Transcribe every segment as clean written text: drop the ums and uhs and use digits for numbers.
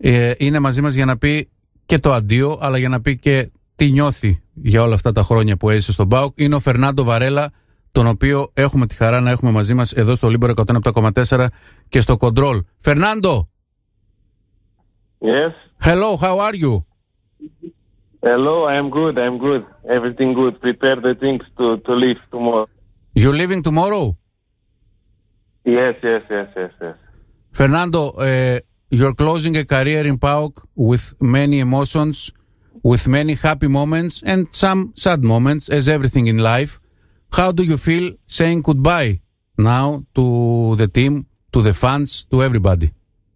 είναι μαζί μας για να πει και το αντίο, αλλά για να πει και τι νιώθει για όλα αυτά τα χρόνια που έζησε στον ΠΑΟΚ. Είναι ο Φερνάντο Βαρέλα, τον οποίο έχουμε τη χαρά να έχουμε μαζί μας εδώ στο Λίμπερο 107,4 και στο Control. Φερνάντο! Yes. Hello, how are you? Hello, I am good. Everything good. Prepare the things to leave tomorrow. You're leaving tomorrow? Yes. Fernando, you're closing a career in PAOK with many emotions, with many happy moments and some sad moments, as everything in life. How do you feel saying goodbye now to the team, to the fans, to everybody?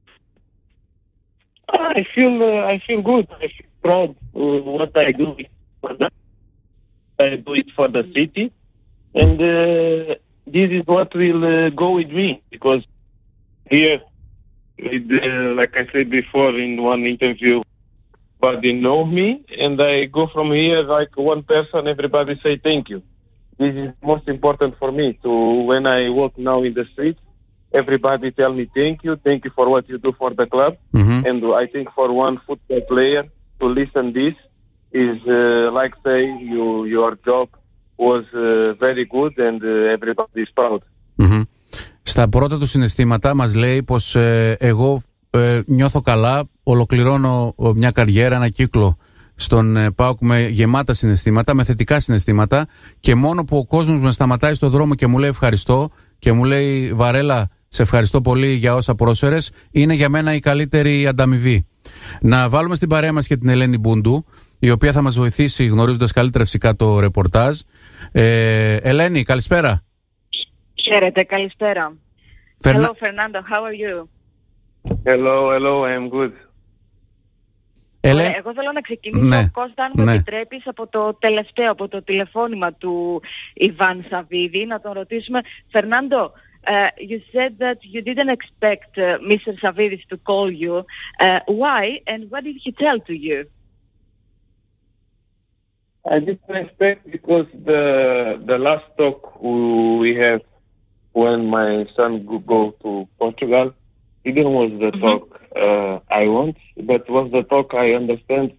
I feel good. I feel proud what I do. I do it for the city, and this is what will go with me, because here, like I said before in one interview, everybody know me, and I go from here like one person. Everybody say thank you. This is most important for me. So when I walk now in the streets, everybody tell me thank you for what you do for the club. Mm-hmm. And I think for one football player to listen this is like say your job was very good and everybody is proud. Mm-hmm. Στα πρώτα του συναισθήματα μας λέει πως εγώ νιώθω καλά, ολοκληρώνω μια καριέρα, ένα κύκλο στον ΠΑΟΚ με γεμάτα συναισθήματα, με θετικά συναισθήματα, και μόνο που ο κόσμος με σταματάει στον δρόμο και μου λέει ευχαριστώ και μου λέει Βαρέλα, σε ευχαριστώ πολύ για όσα πρόσφερες, είναι για μένα η καλύτερη ανταμοιβή. Να βάλουμε στην παρέα μας και την Ελένη Μπούντου, η οποία θα μας βοηθήσει γνωρίζοντας καλύτερα φυσικά το ρεπορτάζ. Ελένη, καλησπέρα. Χαίρετε, καλησπέρα. Hello, Fernando, how are you? Hello, I am good. Εγώ θέλω να ξεκινήσω, Κώστα, αν μου επιτρέπεις, από το τελευταίο, από το τηλεφώνημα του Ιβάν Σαββίδη, να τον ρωτήσουμε. Fernando, you said that you didn't expect Mr. Savvidis to call you. Why, and what did he tell to you? I didn't expect because the last talk we have when my son go to Portugal, it was the talk I want, but was the talk I understand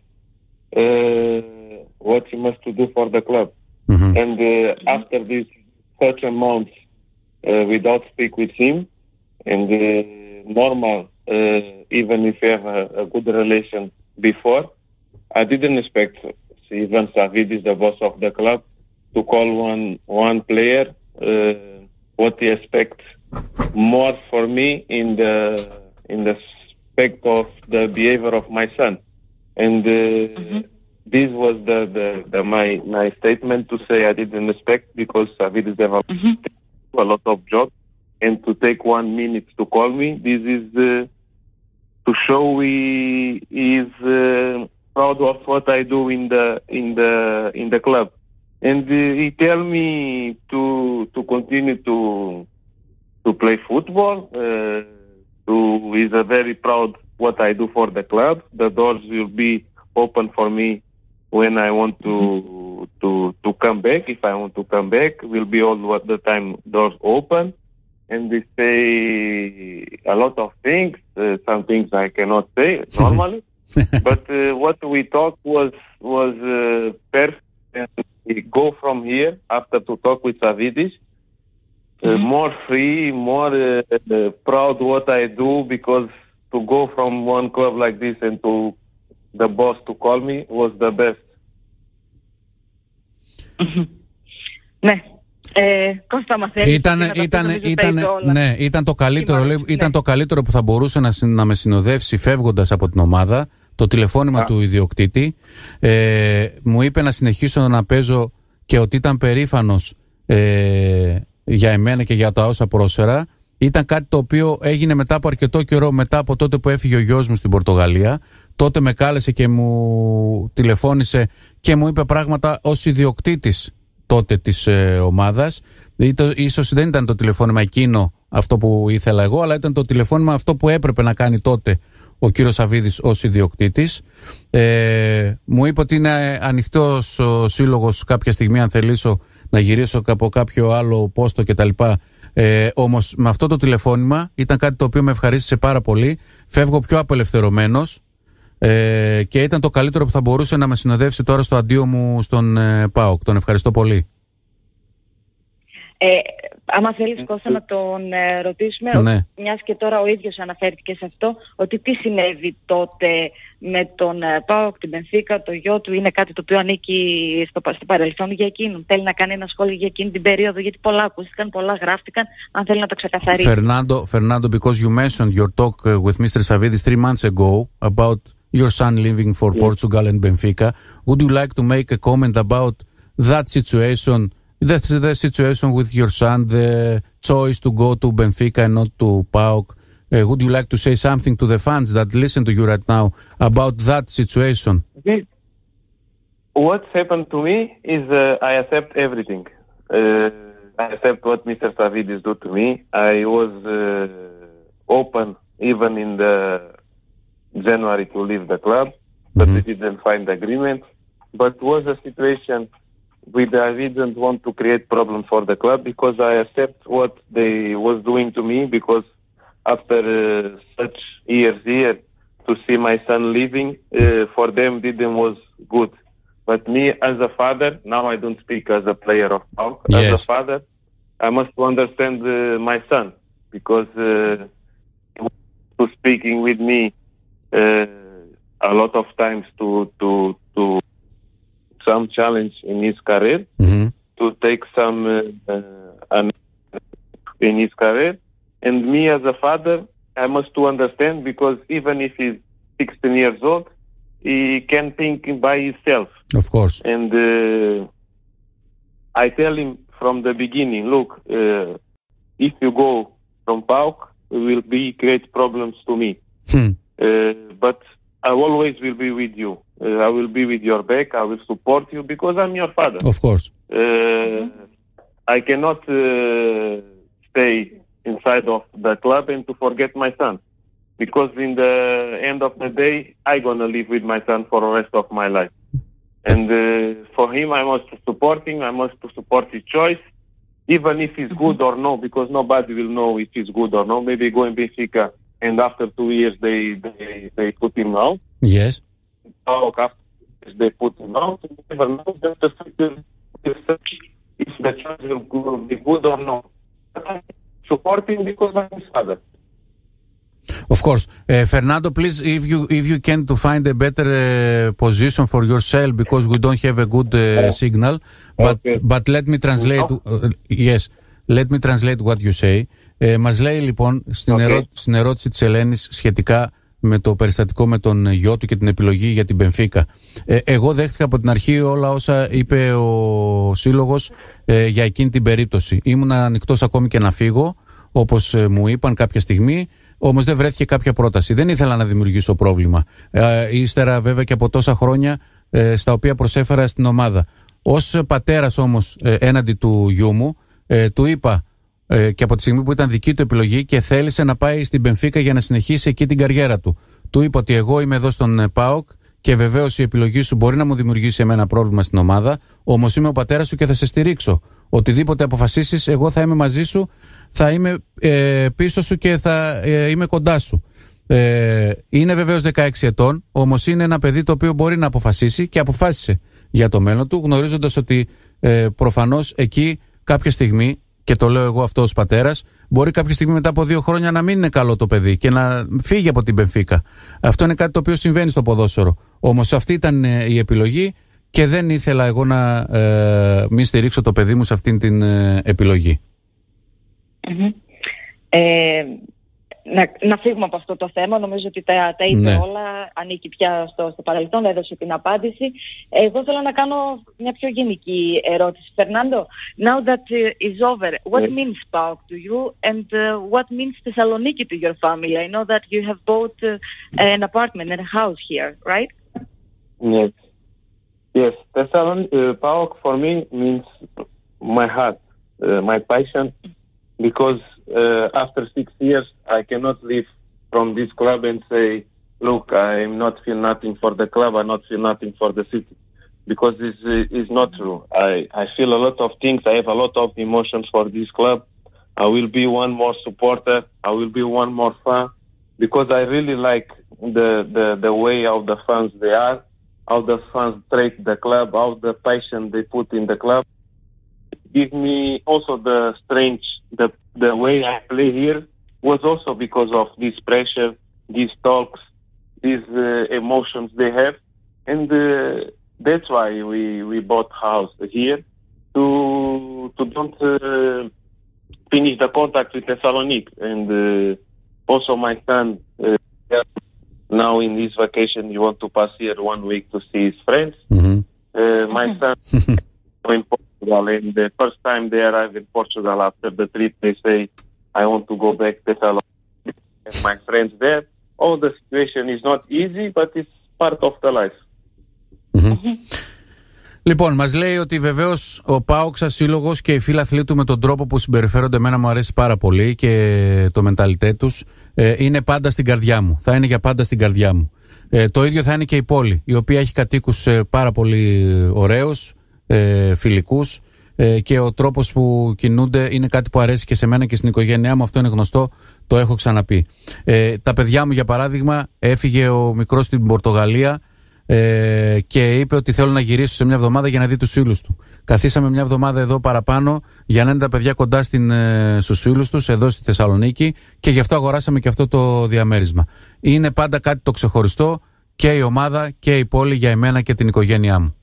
what he must to do for the club. Mm-hmm. And after this such a month without speak with him, and normal, even if you have a good relation before, I didn't expect Ivan Savvidis, the boss of the club, to call one player. What he expects more for me in the aspect of the behavior of my son, and this was my statement to say I didn't expect, because Savvidis have a lot of job, and to take 1 minute to call me, this is to show he is proud of what I do in the club, and he tell me to continue to play football. He's very proud what I do for the club. The doors will be open for me when I want to come back. If I want to come back, will be all the time doors open. And they say a lot of things. Some things I cannot say normally. But what we talked was perfect. And we go from here after to talk with Savvidis. More free, more proud what I do, because to go from one club like this and to the boss to call me was the best. Ναι. Κώστα, μα θέλεις ήταν το καλύτερο, ήταν το καλύτερο που θα μπορούσε να με συνοδεύσει φεύγοντας από την ομάδα, το τηλεφώνημα του ιδιοκτήτη. Μου είπε να συνεχίσω να παίζω και ότι ήταν περήφανος για εμένα και για τα όσα πρόσφερα. Ήταν κάτι το οποίο έγινε μετά από αρκετό καιρό, μετά από τότε που έφυγε ο γιος μου στην Πορτογαλία. Τότε με κάλεσε και μου τηλεφώνησε και μου είπε πράγματα ως ιδιοκτήτης τότε της ομάδας. Ίσως δεν ήταν το τηλεφώνημα εκείνο αυτό που ήθελα εγώ, αλλά ήταν το τηλεφώνημα αυτό που έπρεπε να κάνει τότε ο κύριος Σαββίδης ως ιδιοκτήτης. Μου είπε ότι είναι ανοιχτός ο σύλλογος κάποια στιγμή, αν θελήσω να γυρίσω από κάποιο άλλο πόστο κτλ. Όμως με αυτό το τηλεφώνημα ήταν κάτι το οποίο με ευχαρίστησε πάρα πολύ. Φεύγω πιο απελευθερωμένος και ήταν το καλύτερο που θα μπορούσε να με συνοδεύσει τώρα στο αντίο μου στον ΠΑΟΚ. Τον ευχαριστώ πολύ. Άμα θέλεις, Κώστα, να τον ρωτήσουμε, ναι. Μιας και τώρα ο ίδιος αναφέρθηκε σε αυτό, ότι τι συνέβη τότε με τον ΠΑΟΚ, την Μπενφίκα, το γιο του, είναι κάτι το οποίο ανήκει στο παρελθόν για εκείνον. Θέλει να κάνει ένα σχόλιο για εκείνη την περίοδο, γιατί πολλά ακούστηκαν, πολλά γράφτηκαν, αν θέλει να το ξεκαθαρίσει. Fernando, because you mentioned your talk with Mr. Savvidis 3 months ago about your son leaving for Portugal and Benfica, would you like to make a comment about that situation? The situation with your son, the choice to go to Benfica and not to PAOK. Would you like to say something to the fans that listen to you right now about that situation? What's happened to me is I accept everything. I accept what Mr. Savvidis do to me. I was open even in the January to leave the club, but we didn't find agreement. But was a situation I didn't want to create problems for the club, because I accept what they was doing to me, because after such years here, to see my son leaving, for them didn't was good. But me as a father, now I don't speak as a player of PAOK, as a father, I must understand my son, because to speaking with me a lot of times to some challenge in his career, to take some in his career, and me as a father, I must to understand, because even if he's 16 years old, he can think by himself. Of course. And I tell him from the beginning, look, if you go from PAOK, it will be great problems to me. But I always will be with you. I will be with your back. I will support you, because I'm your father. Of course. I cannot stay inside of the club and to forget my son, because in the end of the day, I'm going to live with my son for the rest of my life. And for him, I must support him. I must support his choice, even if he's good or no, because nobody will know if he's good or no. Maybe go in Benfica, and after 2 years, they put him out. Yes. After they put him out, you never know if the choice will be good or not. Support him because I'm his father. Of course. Fernando, please, if you can to find a better position for yourself, because we don't have a good signal. But let me translate. Yes, let me translate what you say. Μας λέει λοιπόν στην ερώτηση της Ελένης σχετικά με το περιστατικό με τον γιο του και την επιλογή για την Μπενφίκα. Εγώ δέχτηκα από την αρχή όλα όσα είπε ο σύλλογος για εκείνη την περίπτωση. Ήμουν ανοιχτός ακόμη και να φύγω, όπως μου είπαν κάποια στιγμή, όμως δεν βρέθηκε κάποια πρόταση. Δεν ήθελα να δημιουργήσω πρόβλημα. Ύστερα βέβαια και από τόσα χρόνια στα οποία προσέφερα στην ομάδα. Ως πατέρας όμως έναντι του γιού μου, του είπα, και από τη στιγμή που ήταν δική του επιλογή και θέλησε να πάει στην Μπενφίκα για να συνεχίσει εκεί την καριέρα του. Του είπα ότι εγώ είμαι εδώ στον ΠΑΟΚ και βεβαίως η επιλογή σου μπορεί να μου δημιουργήσει εμένα πρόβλημα στην ομάδα, όμως είμαι ο πατέρας σου και θα σε στηρίξω. Οτιδήποτε αποφασίσεις, εγώ θα είμαι μαζί σου, θα είμαι πίσω σου και θα είμαι κοντά σου. Είναι βεβαίως 16 ετών, όμως είναι ένα παιδί το οποίο μπορεί να αποφασίσει και αποφάσισε για το μέλλον του, γνωρίζοντας ότι προφανώς εκεί κάποια στιγμή, και το λέω εγώ αυτό ως πατέρας, μπορεί κάποια στιγμή μετά από 2 χρόνια να μην είναι καλό το παιδί και να φύγει από την Μπενφίκα. Αυτό είναι κάτι το οποίο συμβαίνει στο ποδόσφαιρο. Όμως αυτή ήταν η επιλογή και δεν ήθελα εγώ να μην στηρίξω το παιδί μου σε αυτήν την επιλογή. Να φύγουμε από αυτό το θέμα. Νομίζω ότι τα είπε όλα. Ανήκει πια στο παρελθόν, έδωσε την απάντηση. Εγώ θέλω να κάνω μια πιο γενική ερώτηση. Fernando, now that is over, what means PAOK to you, and what means Thessaloniki to your family? I know that you have bought an apartment and a house here, right? Yes. PAOK for me means my heart, my passion, because after 6 years, I cannot leave from this club and say, look, I not feel nothing for the club, I not feel nothing for the city. Because this is not true. I feel a lot of things, I have a lot of emotions for this club. I will be one more supporter. I will be one more fan, because I really like the way how the fans they are, how the fans treat the club, how the passion they put in the club. Give me also the strength, the way I play here was also because of this pressure, these talks, these emotions they have, and that's why we bought house here to don't finish the contract with Thessaloniki. And also my son now in this vacation you want to pass here 1 week to see his friends. My son in Portugal, and the first time they arrive in Portugal after the trip, they say, I want to go back to Thessaloniki and my friends there. Oh, the situation is not easy, but it's part of the life. Λοιπόν, μας λέει ότι βεβαίως ο ΠΑΟΚ σαν σύλλογος και οι φίλαθλοι του με τον τρόπο που συμπεριφέρονται, εμένα μου αρέσει πάρα πολύ και το μενταλιτέ τους, είναι πάντα στην καρδιά μου. Θα είναι για πάντα στην καρδιά μου. Το ίδιο θα είναι και η πόλη, η οποία έχει κατοίκους πάρα πολύ ωραίους, φιλικούς, και ο τρόπος που κινούνται είναι κάτι που αρέσει και σε μένα και στην οικογένειά μου. Αυτό είναι γνωστό, το έχω ξαναπεί. Τα παιδιά μου, για παράδειγμα, έφυγε ο μικρός στην Πορτογαλία και είπε ότι θέλω να γυρίσω σε μια εβδομάδα για να δει τους φίλους του. Καθίσαμε μια εβδομάδα εδώ παραπάνω για να είναι τα παιδιά κοντά στους φίλους τους εδώ στη Θεσσαλονίκη, και γι' αυτό αγοράσαμε και αυτό το διαμέρισμα. Είναι πάντα κάτι το ξεχωριστό, και η ομάδα και η πόλη για εμένα και την οικογένειά μου.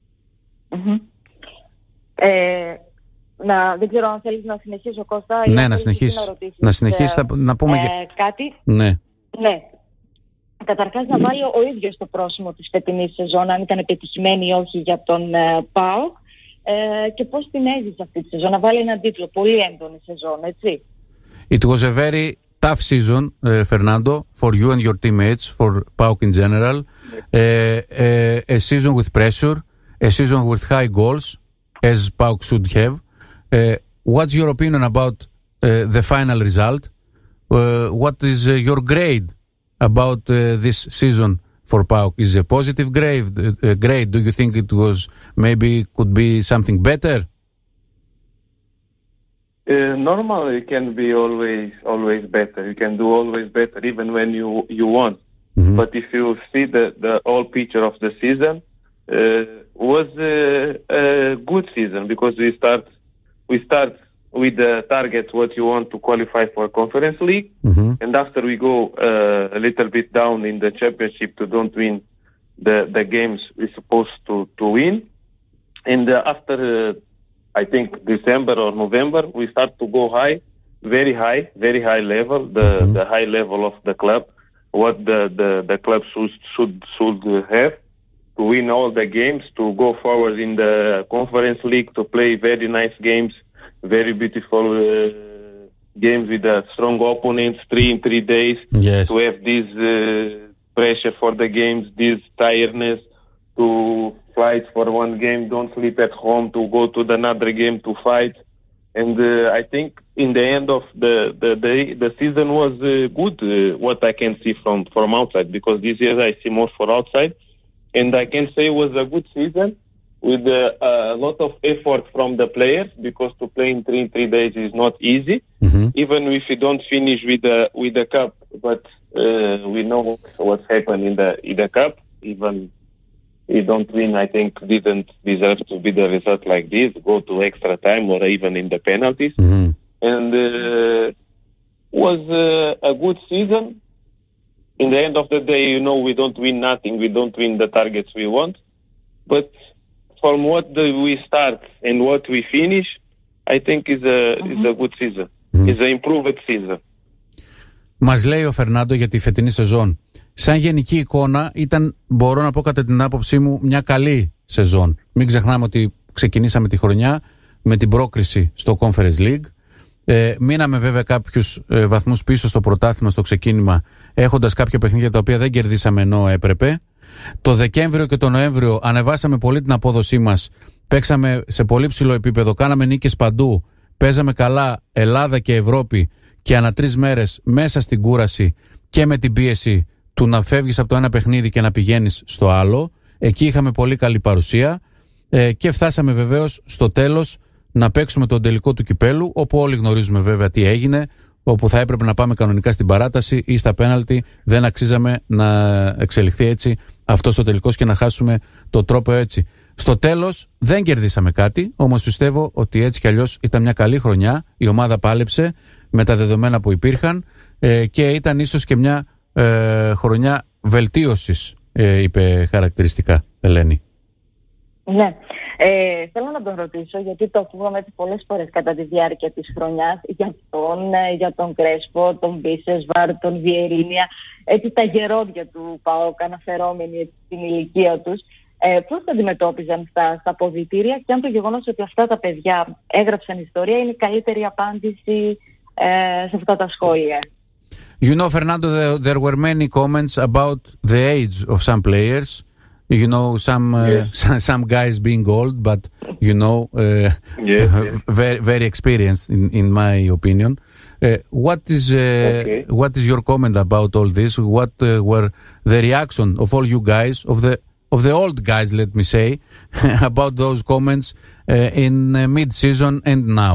Δεν ξέρω αν θέλεις να συνεχίσω, Κώστα. Ναι, να συνεχίσεις. Να συνεχίσεις, να πούμε κάτι. Ναι. Καταρχάς να βάλει ο ίδιος το πρόσημο της φετινής σεζόν, αν ήταν επιτυχημένη ή όχι για τον ΠΑΟΚ, και πώς την έζησε αυτή τη σεζόν. Να βάλει έναν τίτλο, πολύ έντονη σεζόν, έτσι. It was a very tough season, Fernando, for you and your teammates, for PAOK in general. A season with pressure, a season with high goals, as PAOK should have. What's your opinion about the final result? What is your grade about this season for PAOK? Is a positive grade? Do you think it was maybe could be something better? Normally it can be always better. You can do always better even when you want. But if you see the whole picture of the season, was a good season, because we start with the target what you want to qualify for Conference League, and after we go a little bit down in the championship to don't win the games we're supposed to win, and after I think December or November we start to go very high level, the high level of the club, what the club should have to win all the games, to go forward in the Conference League, to play very nice games, very beautiful games with strong opponents, 3 in 3 days. Yes. To have this pressure for the games, this tiredness, to fight for one game, don't sleep at home, to go to another game to fight. And I think in the end of the season was good, what I can see from outside, because this year I see more for outside, and I can say it was a good season with a lot of effort from the players, because to play in 3 days is not easy. Even if you don't finish with the cup, but we know what's happened in the cup. Even you don't win, I think didn't deserve to be the result like this, go to extra time or even in the penalties. And was a good season. In the end of the day, we don't win nothing, we don't win the targets we want, but from what we start and what we finish, I think is a good season. It's an improved season. Μας λέει ο Φερνάντο για τη φετινή σεζόν. Σαν γενική εικόνα ήταν, μπορώ να πω κατά την άποψή μου, μια καλή σεζόν. Μην ξεχνάμε ότι ξεκινήσαμε τη χρονιά με την πρόκριση στο Conference League. Μείναμε βέβαια κάποιους βαθμούς πίσω στο πρωτάθλημα, στο ξεκίνημα, έχοντας κάποια παιχνίδια τα οποία δεν κερδίσαμε ενώ έπρεπε. Το Δεκέμβριο και το Νοέμβριο ανεβάσαμε πολύ την απόδοσή μας. Παίξαμε σε πολύ ψηλό επίπεδο, κάναμε νίκες παντού. Παίζαμε καλά Ελλάδα και Ευρώπη, και ανά 3 μέρες μέσα στην κούραση και με την πίεση του να φεύγεις από το ένα παιχνίδι και να πηγαίνεις στο άλλο. Εκεί είχαμε πολύ καλή παρουσία, και φτάσαμε βεβαίως στο τέλος να παίξουμε τον τελικό του κυπέλου, όπου όλοι γνωρίζουμε βέβαια τι έγινε, όπου θα έπρεπε να πάμε κανονικά στην παράταση ή στα πέναλτι. Δεν αξίζαμε να εξελιχθεί έτσι αυτός ο τελικός και να χάσουμε το τρόπο έτσι. Στο τέλος δεν κερδίσαμε κάτι, όμως πιστεύω ότι έτσι κι αλλιώς ήταν μια καλή χρονιά. Η ομάδα πάλεψε με τα δεδομένα που υπήρχαν και ήταν ίσως και μια χρονιά βελτίωσης, είπε χαρακτηριστικά, Ελένη. Ναι. Θέλω να τον ρωτήσω, γιατί το ακούγαμε έτσι πολλές φορές κατά τη διάρκεια της χρονιάς, για τον Κρέσπο, τον Μπίσεσβαρ, τον Βιερίνια, έτσι τα γερόντια του ΠΑΟΚ, αναφερόμενοι στην ηλικία τους. Πώς τα αντιμετώπιζαν στα αποδυτήρια και αν το γεγονός ότι αυτά τα παιδιά έγραψαν ιστορία είναι η καλύτερη απάντηση σε αυτά τα σχόλια? You know, Fernando, there were many comments about the age of some players. You know, some guys being old, but you know, very experienced in my opinion. What is your comment about all this? What were the reaction of all you guys, of the old guys, let me say, about those comments in mid-season and now?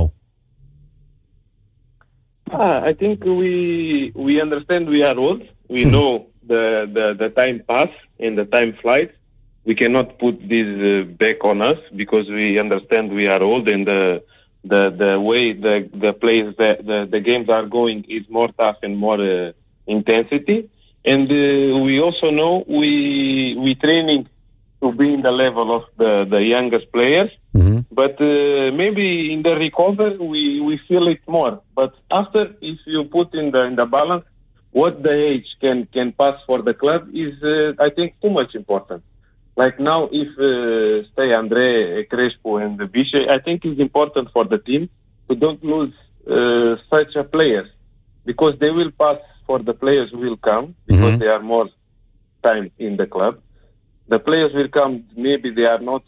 I think we understand we are old. We know the time pass and the time flies. We cannot put this back on us because we understand we are old and the way the plays the games are going is more tough and more intensity. And we also know we training to be in the level of the youngest players. Mm-hmm. But maybe in the recover we feel it more. But after, if you put in the balance, what the age can pass for the club is I think too much important. Like now, if say Andre, Crespo and Biche, I think it's important for the team to don't lose such a players because they will pass for the players who will come because they are more time in the club. The players will come, maybe they are not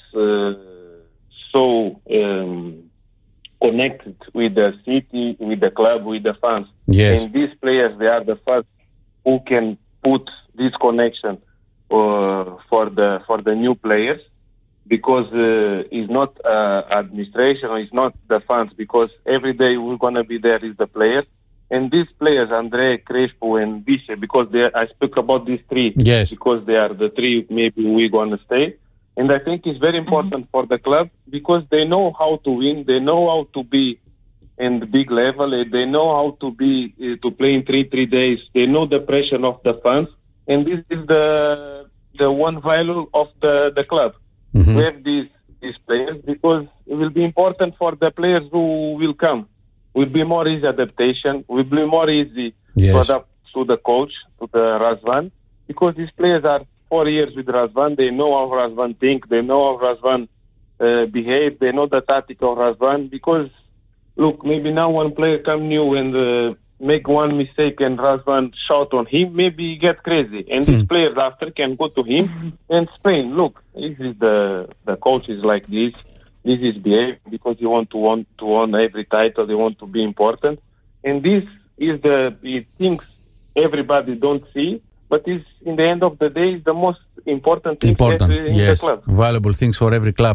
so connected with the city, with the club, with the fans. Yes. And these players, they are the first who can put this connection for the new players because it's not administration or it's not the fans because every day we're going to be there is the players. And these players, Andre, Crespo and Biche, because I speak about these three, yes, because they are the three maybe we're going to stay. And I think it's very important for the club because they know how to win, they know how to be in the big level, they know how to be to play in 3 days, they know the pressure of the fans, and this is the one value of the club. Mm-hmm. We have these players because it will be important for the players who will come. Will be more easy adaptation, will be more easy to adapt to the coach, to the Razvan, because these players are 4 years with Razvan, they know how Razvan think, they know how Razvan behave, they know the tactic of Razvan, because look, maybe now one player come new and make one mistake and Razvan shout on him, maybe he get crazy, and these players after can go to him and explain, look, this is the coach is like this is behave because you want to win every title, you want to be important, and this is the things everybody don't see, but is in the end of the day is the most important thing in the club. Valuable things for every club.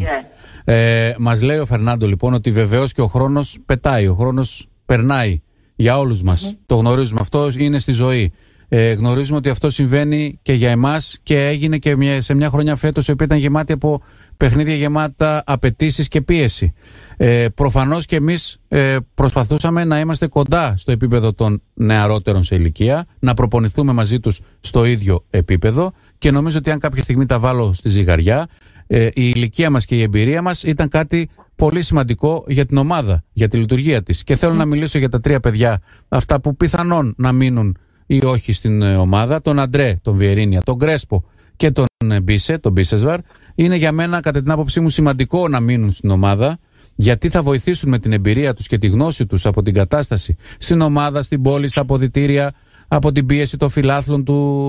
Μας λέει ο Φερνάντο λοιπόν ότι βεβαίως και ο χρόνος πετάει, ο χρόνος περνάει για όλους μας. Το γνωρίζουμε, αυτό είναι στη ζωή. Γνωρίζουμε ότι αυτό συμβαίνει και για εμάς και έγινε και σε μια χρονιά φέτος η οποία ήταν γεμάτη από παιχνίδια γεμάτα απαιτήσεις και πίεση. Προφανώς και εμείς προσπαθούσαμε να είμαστε κοντά στο επίπεδο των νεαρότερων σε ηλικία, να προπονηθούμε μαζί τους στο ίδιο επίπεδο και νομίζω ότι αν κάποια στιγμή τα βάλω στη ζυγαριά, η ηλικία μας και η εμπειρία μας ήταν κάτι πολύ σημαντικό για την ομάδα, για τη λειτουργία της. Και θέλω να μιλήσω για τα 3 παιδιά, αυτά που πιθανόν να μείνουν ή όχι στην ομάδα, τον Αντρέ, τον Βιερίνια, τον Κρέσπο και τον Μπίσε, τον Μπίσεσβαρ. Είναι για μένα, κατά την άποψή μου, σημαντικό να μείνουν στην ομάδα, γιατί θα βοηθήσουν με την εμπειρία τους και τη γνώση τους από την κατάσταση στην ομάδα, στην πόλη, στα αποδυτήρια, από την πίεση των φιλάθλων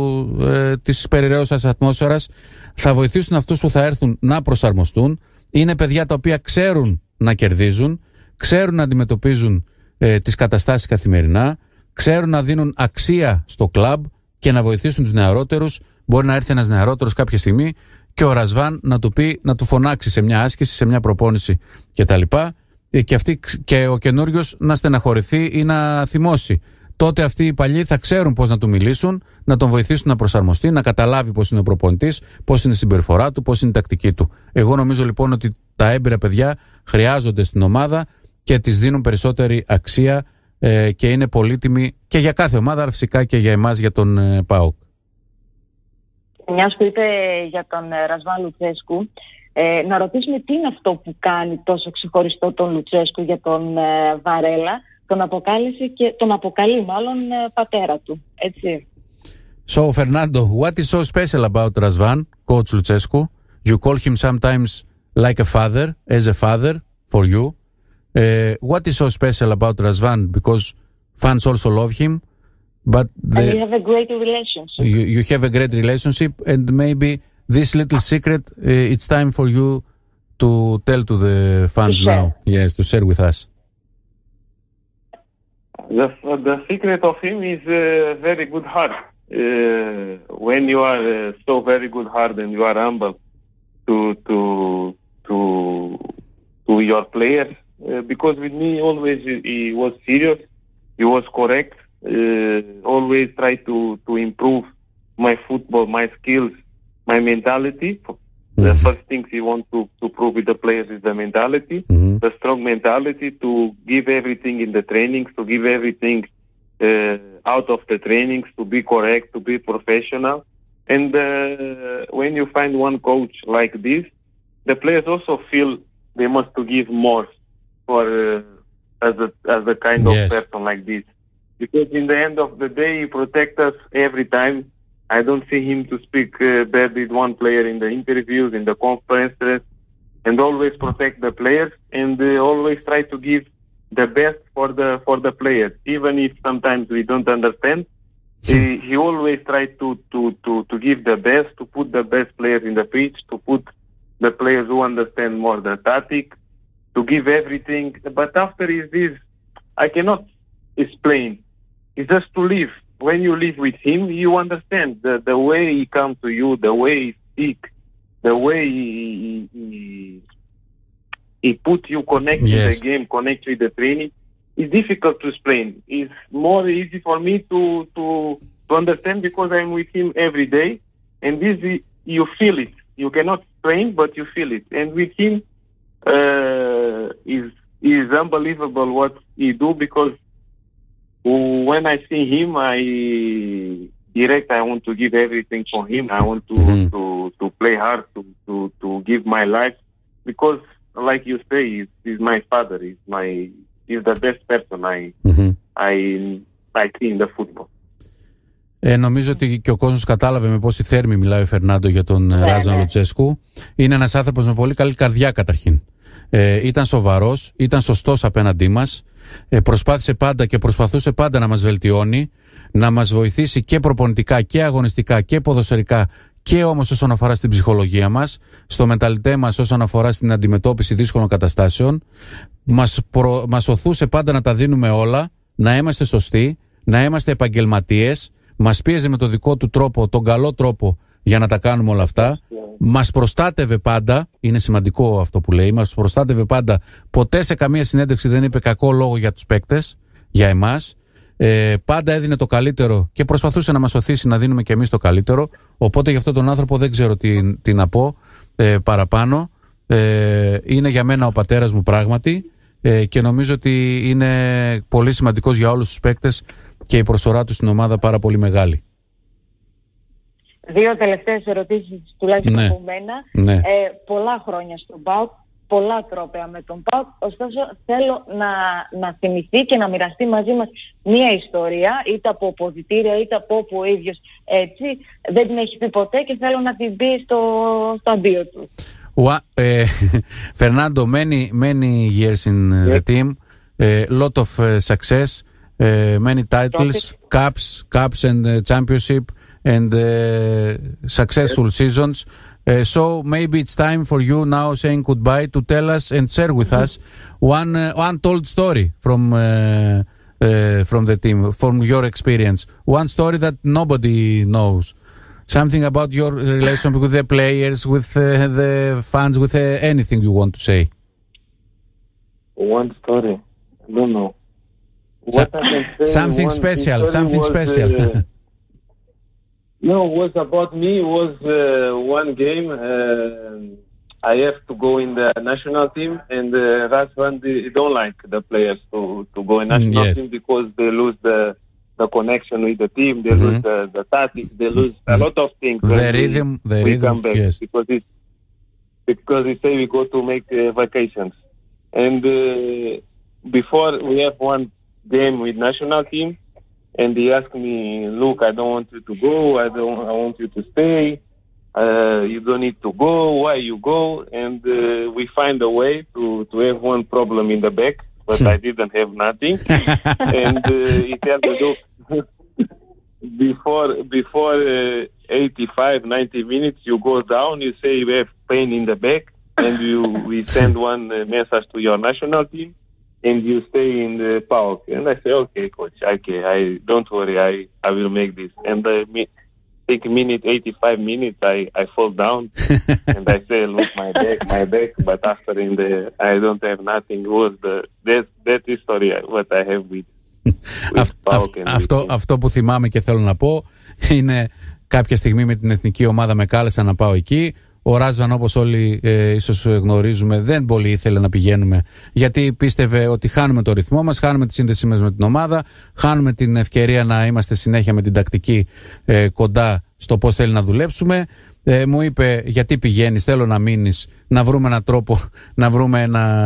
της περιραίωσας ατμόσφαιρας. Θα βοηθήσουν αυτούς που θα έρθουν να προσαρμοστούν. Είναι παιδιά τα οποία ξέρουν να κερδίζουν, ξέρουν να αντιμετωπίζουν τις καταστάσεις καθημερινά, ξέρουν να δίνουν αξία στο κλαμπ και να βοηθήσουν τους νεαρότερους. Μπορεί να έρθει ένας νεαρότερος κάποια στιγμή και ο Ρασβάν να του πει, να του φωνάξει σε μια άσκηση, σε μια προπόνηση κτλ. Και ο καινούριος να στεναχωρηθεί ή να θυμώσει. Τότε αυτοί οι παλιοί θα ξέρουν πώς να του μιλήσουν, να τον βοηθήσουν να προσαρμοστεί, να καταλάβει πώς είναι ο προπονητής, πώς είναι η συμπεριφορά του, πώς είναι η τακτική του. Εγώ νομίζω λοιπόν ότι τα έμπειρα παιδιά χρειάζονται στην ομάδα και τις δίνουν περισσότερη αξία και είναι πολύτιμοι και για κάθε ομάδα, αλλά φυσικά και για εμάς, για τον ΠΑΟΚ. Μιας που είπε για τον Ρασβάν Λουτσέσκου, να ρωτήσουμε τι είναι αυτό που κάνει τόσο ξεχωριστό τον Λουτσέσκου για τον Βαρέλα. Τον αποκαλεί μάλλον πατέρα του, έτσι. So, Fernando, what is so special about Razvan, Coach Lucescu? You call him sometimes like a father, as a father for you. What is so special about Razvan? Because fans also love him, but and you have a great relationship. You have a great relationship, and maybe this little secret, it's time for you to tell to the fans now. Yes, to share with us. The secret of him is very good heart. When you are so very good heart and you are humble to your players, because with me always he was serious, he was correct, always try to improve my football, my skills, my mentality. The first things he wants to prove with the players is the mentality, the strong mentality to give everything in the trainings, to give everything out of the trainings, to be correct, to be professional. And when you find one coach like this, the players also feel they must to give more for as a kind of person like this. Because in the end of the day, he protects us every time. I don't see him to speak bad with one player in the interviews, in the conferences, and always protect the players and always try to give the best for the players. Even if sometimes we don't understand, he always tries to give the best, to put the best players in the pitch, to put the players who understand more the tactic, to give everything. But after is this, I cannot explain. It's just to live. When you live with him, you understand the way he comes to you, the way he speaks, the way he put you connect with the game, connect with the training. It's difficult to explain. It's more easy for me to understand because I'm with him every day, and this you feel it. You cannot explain, but you feel it. And with him, is unbelievable what he do because. When I see him, I want to give everything for him. I want to play hard, to give my life, because, like you say, he's my father. He's the best person I see in the football. Νομίζω ότι και ο κόσμος κατάλαβε με πόση θέρμη μιλάει ο Φερνάντο για τον Ράζαν Λουτσέσκου. Είναι ένας άνθρωπος με πολύ καλή καρδιά καταρχήν. Ήταν σοβαρός, ήταν σωστός απέναντί μας. Προσπάθησε πάντα και προσπαθούσε πάντα να μας βελτιώνει, να μας βοηθήσει και προπονητικά και αγωνιστικά και ποδοσφαιρικά, και όμως όσον αφορά στην ψυχολογία μας, στο μενταλιτέ μας όσον αφορά στην αντιμετώπιση δύσκολων καταστάσεων. Μας οθούσε πάντα να τα δίνουμε όλα, να είμαστε σωστοί, να είμαστε επαγγελματίες. Μας πίεζε με το δικό του τρόπο, τον καλό τρόπο, για να τα κάνουμε όλα αυτά. Μας προστάτευε πάντα, είναι σημαντικό αυτό που λέει, μας προστάτευε πάντα. Ποτέ σε καμία συνέντευξη δεν είπε κακό λόγο για τους παίκτες, για εμάς. Πάντα έδινε το καλύτερο και προσπαθούσε να μας οθήσει να δίνουμε και εμείς το καλύτερο. Οπότε για αυτόν τον άνθρωπο δεν ξέρω τι να πω παραπάνω. Είναι για μένα ο πατέρας μου πράγματι, και νομίζω ότι είναι πολύ σημαντικός για όλους τους παίκτες και η προσφορά του στην ομάδα πάρα πολύ μεγάλη. Δύο τελευταίες ερωτήσεις τουλάχιστον από μένα. Πολλά χρόνια στον ΠΑΟΚ, πολλά τρόπαια με τον ΠΑΟΚ, ωστόσο θέλω να θυμηθεί και να μοιραστεί μαζί μας μία ιστορία, είτε από ποδητήρια είτε από όπου ο ίδιος έτσι δεν την έχει πει ποτέ και θέλω να την πει στο αντίο του. Fernando, many years in the team, lot of success, many titles, cups and championship, and successful seasons. So maybe it's time for you now saying goodbye to tell us and share with us one untold story from the team, from your experience. One story that nobody knows. Something about your relation with the players, with the fans, with anything you want to say. One story. I don't know. What I can say, something special. Something special. No, was about me. Was one game. I have to go in the national team, and Razvan don't like the players to go in national team because they lose the connection with the team. They lose the tactics. They lose a lot of things. The rhythm. Come back, yes. Because they say we go to make vacations, and before we have one game with national team, and he asked me, look, I don't want you to go. I want you to stay. You don't need to go. Why you go? And we find a way to have one problem in the back, but I didn't have nothing. And he said, look, before 85, 90 minutes, you go down, you say you have pain in the back, and we send one message to your national team, and you stay in the PAOK. And I say, okay, coach, okay, don't worry, I will make this. And take a minute, 85 minutes, I fall down, and I say, look, my back, but after I don't have nothing. It was that history what I have with Αυτό που θυμάμαι και θέλω να πω είναι κάποια στιγμή με την εθνική ομάδα με κάλεσαν να πάω εκεί. Ο Ράσβαν, όπως όλοι ίσως γνωρίζουμε, δεν πολύ ήθελε να πηγαίνουμε, γιατί πίστευε ότι χάνουμε το ρυθμό μας, χάνουμε τη σύνδεσή μας με την ομάδα, χάνουμε την ευκαιρία να είμαστε συνέχεια με την τακτική κοντά στο πώς θέλει να δουλέψουμε. Μου είπε, γιατί πηγαίνεις, θέλω να μείνεις, να βρούμε έναν τρόπο, να βρούμε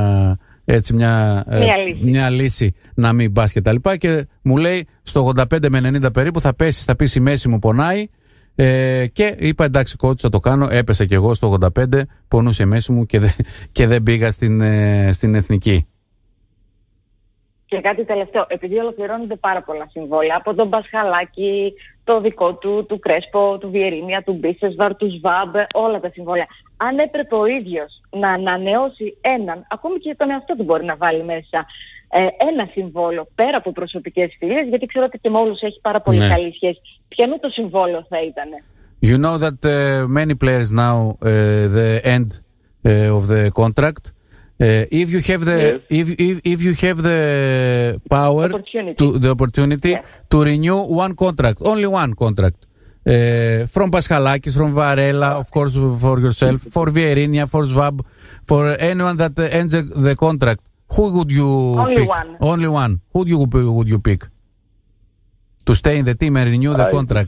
μια λύση να μην πας και τα λοιπά. Και μου λέει, στο 85 με 90 περίπου θα πέσεις, θα πεις η μέση μου πονάει. Και είπα, εντάξει coach, θα το κάνω. Έπεσα και εγώ στο 85, πονούσε η μέση μου και δεν πήγα στην εθνική. Και κάτι τελευταίο, επειδή ολοκληρώνονται πάρα πολλά συμβόλαια από τον Πασχαλάκη, το δικό του Κρέσπο, του Βιερίνια, του Μπίσεσβαρ, του Σβάμπ, όλα τα συμβόλαια. Αν έπρεπε ο ίδιος να ανανεώσει έναν, ακόμη και τον εαυτό του μπορεί να βάλει μέσα, ένα συμβόλο πέρα από προσωπικές φιλίες, γιατί ξέρω ότι και με όλους έχει πάρα πολύ καλή σχέση. Ποιο το συμβόλο θα ήταν? You know that many players now the end of the contract. If you have the power, the opportunity to renew one contract, only one contract, from Paschalakis, from Varela, of course, for yourself, for Vierinia, for Svab, for anyone that ends the contract, who would you pick? Only one. Who would you pick to stay in the team and renew the contract?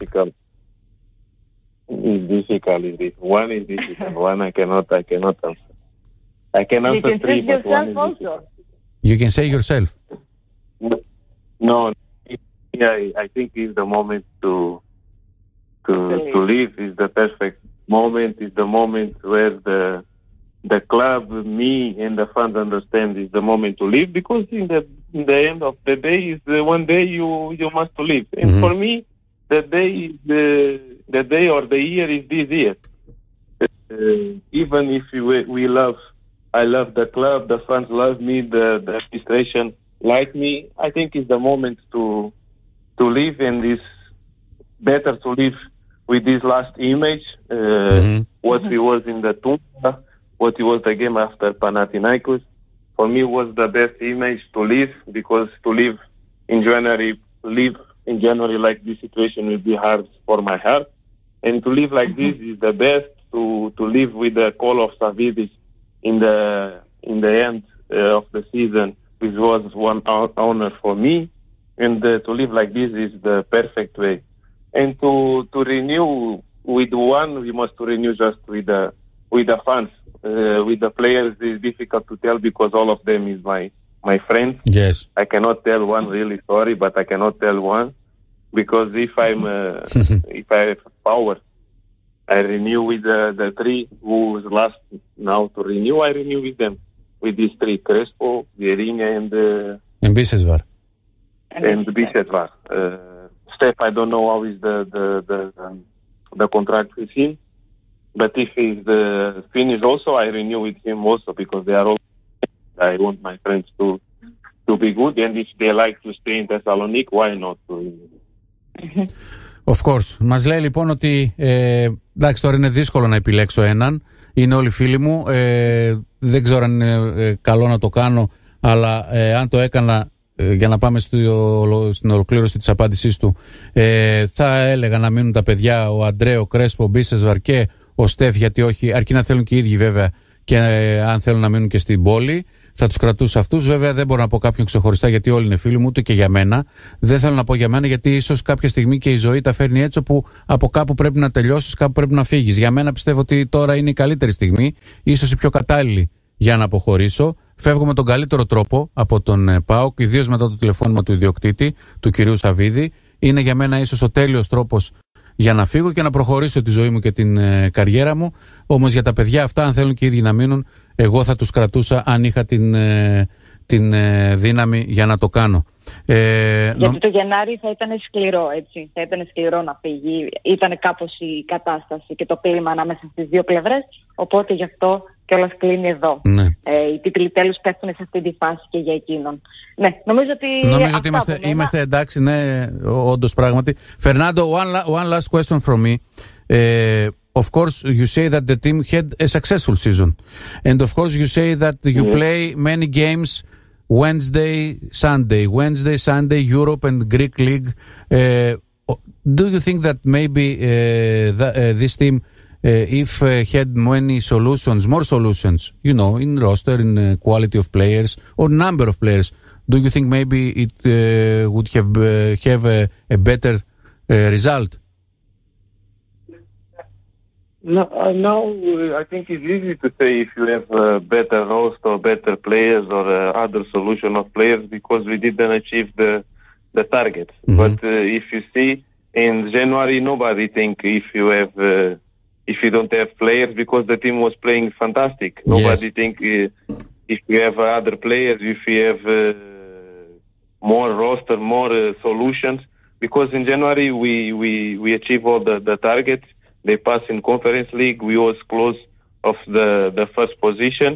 It's difficult. One is difficult. One I cannot answer. I can answer three, but one is difficult. You can say yourself. No, I think it's the moment to leave. Is the perfect moment. Is the moment where the club, me, and the fans understand is the moment to leave, because in the end of the day is one day you must leave. And for me, the day or the year is this year. Even if I love the club, the fans love me, the administration like me, I think it's the moment to leave, and it's better to leave with this last image, what he was in the Tuna, what he was the game after Panathinaikos. For me, was the best image to leave, because to leave in January like this situation will be hard for my heart, and to live like this is the best. To live with the call of Savidis in the end of the season, which was one honor for me, and to live like this is the perfect way. And to renew with one, we must renew just with the fans. With the players, it's difficult to tell, because all of them is my friends. Yes, I cannot tell one, really sorry, but I cannot tell one, because if if I have power, I renew with the three who's last now to renew. I renew with them, with these three: Crespo, Vierinia, and Bisesvar. And Bisesvar. Steph, I don't know how is the contract with him, but if he's finished also, I renew with him also, because they are all. I want my friends to be good, and if they like to stay in Thessaloniki, why not? Of course. Μας λέει λοιπόν ότι εντάξει, τώρα είναι δύσκολο να επιλέξω έναν. Είναι όλοι φίλοι μου. Δεν ξέρω αν είναι καλό να το κάνω, αλλά αν το έκανα, για να πάμε στην ολοκλήρωση της απάντησής του, θα έλεγα να μείνουν τα παιδιά, ο Αντρέ, ο Κρέσπο, ο Μπίσες, Βαρκέ, ο Στεφ, γιατί όχι, αρκεί να θέλουν και οι ίδιοι βέβαια, και αν θέλουν να μείνουν και στην πόλη, θα τους κρατούσα αυτούς. Βέβαια δεν μπορώ να πω κάποιον ξεχωριστά, γιατί όλοι είναι φίλοι μου, ούτε και για μένα. Δεν θέλω να πω για μένα, γιατί ίσως κάποια στιγμή και η ζωή τα φέρνει έτσι, όπου από κάπου πρέπει να τελειώσεις, κάπου πρέπει να φύγεις. Για μένα πιστεύω ότι τώρα είναι η καλύτερη στιγμή, ίσως η πιο κατάλληλη για να αποχωρήσω. Φεύγω με τον καλύτερο τρόπο από τον ΠΑΟΚ, ιδίως μετά το τηλεφώνημα του ιδιοκτήτη, του κυρίου Σαββίδη. Είναι για μένα ίσως ο τέλειος τρόπος για να φύγω και να προχωρήσω τη ζωή μου και την καριέρα μου. Όμως για τα παιδιά αυτά, αν θέλουν και οι ίδιοι να μείνουν, εγώ θα τους κρατούσα αν είχα την δύναμη για να το κάνω. Γιατί το Γενάρη θα ήταν σκληρό, έτσι. Θα ήταν σκληρό να φύγει. Ήταν κάπως η κατάσταση και το κλίμα ανάμεσα στις δύο πλευρές. Οπότε γι' αυτό κιόλας κλείνει εδώ. Ναι. Οι τίτλοι τέλους πέφτουν σε αυτή τη φάση και για εκείνον. Ναι, νομίζω ότι είμαστε εντάξει, ναι, όντως πράγματι. Φερνάντο, one last question from me. Of course, you say that the team had a successful season. And of course, you say that you play many games Wednesday, Sunday, Europe and Greek League. Do you think that maybe this team, if had many more solutions, you know, in roster, in quality of players or number of players, do you think maybe it would have a better result? No, now I think it's easy to say if you have better roster, better players, or other solution of players, because we didn't achieve the targets. Mm-hmm. But if you see in January, nobody think if you don't have players, because the team was playing fantastic. Nobody think if you have other players, if you have more roster, more solutions. Because in January we achieve all the targets. They pass in Conference League. We was close of the first position.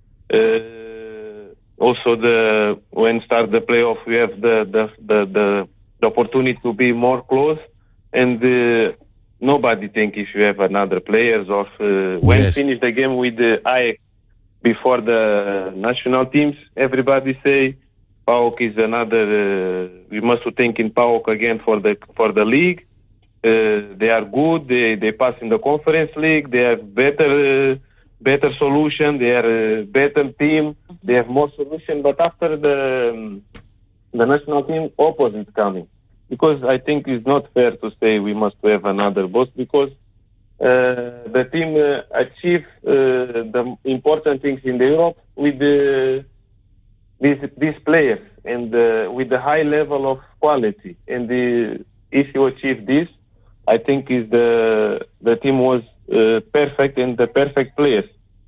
Also, when start the playoff, we have the opportunity to be more close. And nobody think if you have another players or when finish the game with the Ajax before the national teams, everybody say PAOK is another. We must think in PAOK again for the league. They are good. They pass in the Conference League. They have better solution. They are a better team. They have more solution. But after the national team, opposite coming, because I think it's not fair to say we must have another boss, because the team achieve the important things in the Europe with these players and with the high level of quality. And if you achieve this, I think is the team was perfect and the perfect players.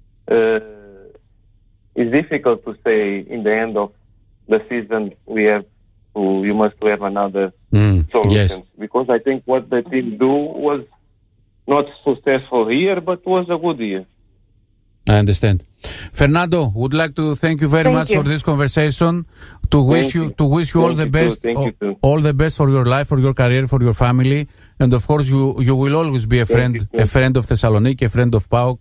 It's difficult to say in the end of the season you must have another solution. Yes. Because I think what the team do was not successful here, but was a good year. I understand. Fernando, would like to thank you very much for this conversation. To wish you all the best, all the best for your life, for your career, for your family, and of course you will always be a friend of Thessaloniki, a friend of PAOK.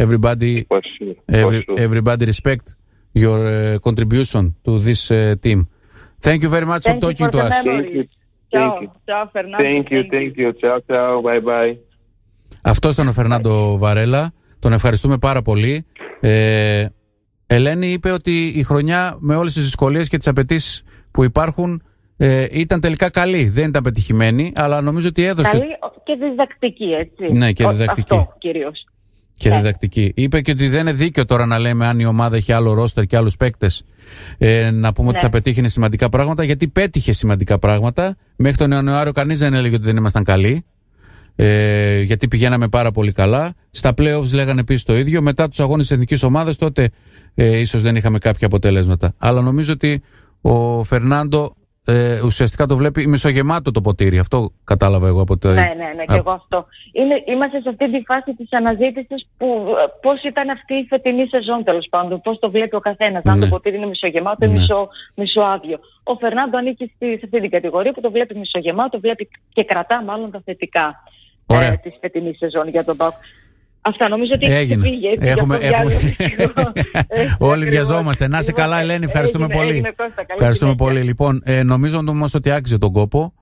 Everybody respect your contribution to this team. Thank you very much for talking to us. Thank you. Ciao. Bye. Αυτό ήταν ο Φερνάντο Βαρέλα. Τον ευχαριστούμε πάρα πολύ. Ελένη είπε ότι η χρονιά με όλες τις δυσκολίες και τις απαιτήσεις που υπάρχουν ήταν τελικά καλή. Δεν ήταν πετυχημένη, αλλά νομίζω ότι έδωσε... Καλή και διδακτική, έτσι. Ναι, και διδακτική. Αυτό κυρίως. Και διδακτική. Είπε και ότι δεν είναι δίκαιο τώρα να λέμε αν η ομάδα έχει άλλο ρόστερ και άλλους παίκτες να πούμε ότι θα πετύχει σημαντικά πράγματα, γιατί πέτυχε σημαντικά πράγματα. Μέχρι τον Ιανουάριο κανείς δεν έλεγε ότι δεν ήμασταν καλοί. Γιατί πηγαίναμε πάρα πολύ καλά. Στα playoffs λέγανε επίσης το ίδιο. Μετά τους αγώνες της εθνικής ομάδας τότε ίσως δεν είχαμε κάποια αποτελέσματα. Αλλά νομίζω ότι ο Φερνάντο ουσιαστικά το βλέπει μισογεμάτο το ποτήρι. Αυτό κατάλαβα εγώ από το... Ναι, και εγώ αυτό. Είμαστε σε αυτή τη φάση της αναζήτησης που πώς ήταν αυτή η φετινή σεζόν, τέλος πάντων. Πώς το βλέπει ο καθένας. Αν το ποτήρι είναι μισογεμάτο ή μισοάδιο. Ο Φερνάντο ανήκει σε αυτή την κατηγορία που το βλέπει μισογεμάτο, βλέπει και κρατά μάλλον τα θετικά της φετινής σεζόν για τον ΠΑΟΚ. Αυτά νομίζω ότι έγινε. Έχουμε... Όλοι βιαζόμαστε. Να είσαι καλά, Ελένη. Ευχαριστούμε πολύ. Ευχαριστούμε πολύ. Λοιπόν, νομίζω όμως ότι άξιζε τον κόπο.